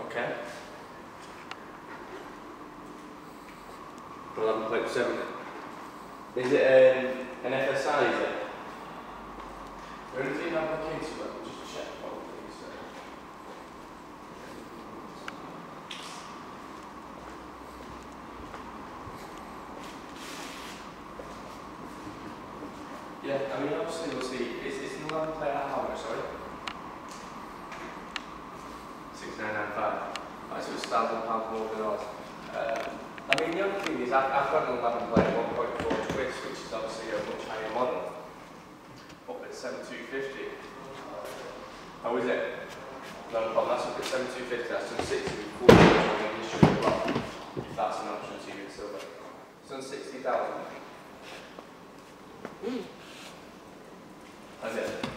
Okay. 11.7. Is it an FSI, is it? Is there anything I've looked into it? Just check what it is. Yeah, I mean obviously we'll see. It's an 11 plate at how much, sorry? 6995. Right, so it's £1,000 more than ours. I mean the only thing is I've got an 11 plate 1.4 twist, which is obviously a much higher model. Up at 7250. Oh, is it? No problem, that's up at 7250, that's done 60 with 40 on the issue as well. If that's an option to you in silver. It's done 60,000. Is it?